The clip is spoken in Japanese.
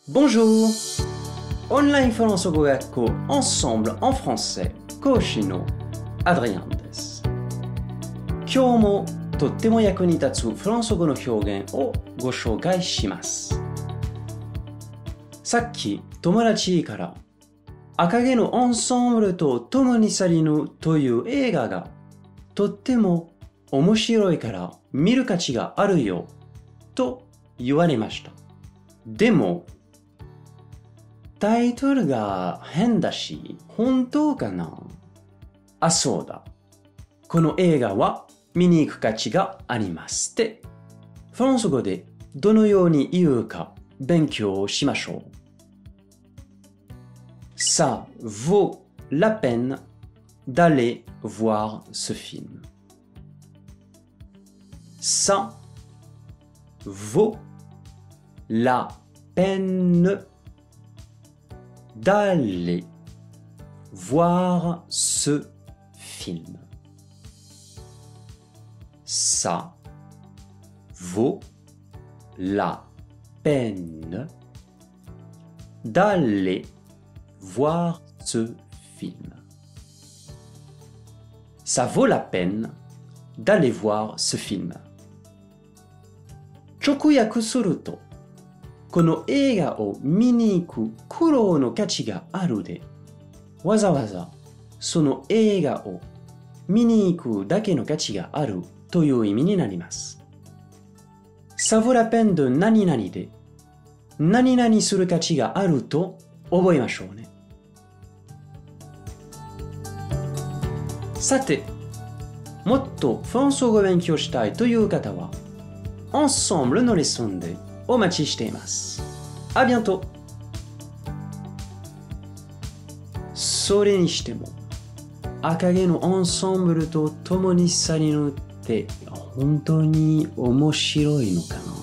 Bonjour! Online フランス語学校 Ensemble en français 講師のアドリアンです。今日もとっても役に立つフランス語の表現をご紹介します。さっき友達から赤毛のエンソンブルと共に去りぬという映画がとっても面白いから見る価値があるよと言われました。でもタイトルが変だし、本当かな？あ、そうだ。この映画は見に行く価値がありますって。フランス語でどのように言うか勉強しましょう。Ça vaut la peine d'aller voir ce film. Ça vaut la peine d'aller voir ce film. Ça vaut la peine d'aller voir ce film. Ça vaut la peine d'aller voir ce film. 直訳するとこの映画を見に行く苦労の価値があるで、わざわざその映画を見に行くだけの価値があるという意味になります。Ça vaut la peine de 何々で、何々する価値があると覚えましょうね。さて、もっとフランス語を勉強したいという方は、Ensemble のレッスンでお待ちしています。ありがとう。それにしても、赤毛のエンソンブルと共に去りぬって本当に面白いのかな？